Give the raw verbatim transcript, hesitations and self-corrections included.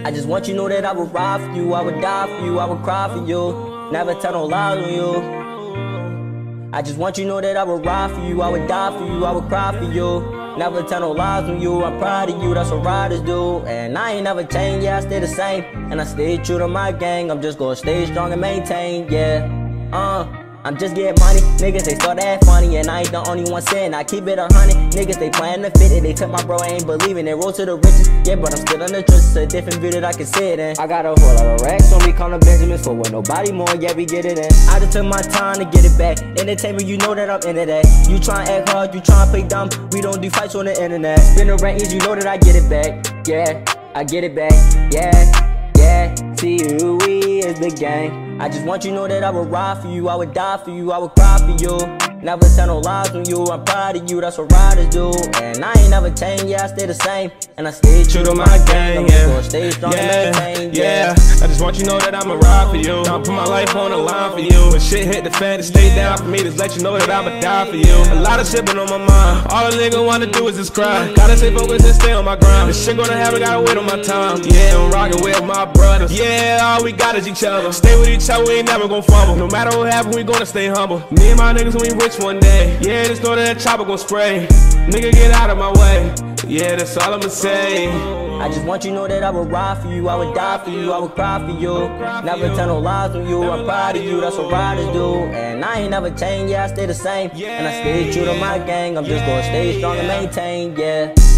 I just want you to know that I would ride for you, I would die for you, I would cry for you, never tell no lies on you. I just want you to know that I would ride for you, I would die for you, I would cry for you, never tell no lies on you. I'm proud of you, that's what riders do. And I ain't never changed, yeah, I stay the same. And I stay true to my gang, I'm just gonna stay strong and maintain, yeah. Uh I'm just getting money, niggas they start to act funny. And I ain't the only one saying I keep it a hundred. Niggas they playin' to fit it, they took my bro, I ain't believing. They roll to the riches, yeah, but I'm still in the trenches. A different view that I can see it in. I got a whole lot of racks on me, call them Benjamin for with nobody more, yeah, we get it in. I just took my time to get it back. Entertainment, you know that I'm into that. You tryna act hard, you tryna play dumb, we don't do fights on the internet. Spin a rack, you know that I get it back, yeah, I get it back, yeah, yeah. See who we is the gang. I just want you to know that I would ride for you, I would die for you, I would cry for you, never tell no lies on you. I'm proud of you, that's what riders do. And I ain't never changed, yeah, I stay the same. And I stay true to my gang, yeah, stay strong and maintain, yeah. I just want you to know that I'ma ride for you, I'll put my life on the line for you. When shit hit the fan, to stay down for me, just let you know that I'ma die for you. A lot of shit been on my mind, all a nigga wanna do is just cry. Gotta stay focused and stay on my grind. This shit gonna happen, gotta wait on my time. Yeah, I'm rockin' with my brothers, yeah, all we got is each other. Stay with each other, we ain't never gon' fumble. No matter what happen, we gonna stay humble. Me and my niggas, we rich one day. Yeah, just know that chopper gon' spray. Nigga, get out of my way. Yeah, that's all I'ma say. I just want you to know that I would ride for you, I would die for you, I would cry for you, never tell no lies on you. I'm proud of you, that's what riders do. And I ain't never changed, yeah, I stay the same. And I stay true to my gang, I'm just gonna stay strong and maintain, yeah.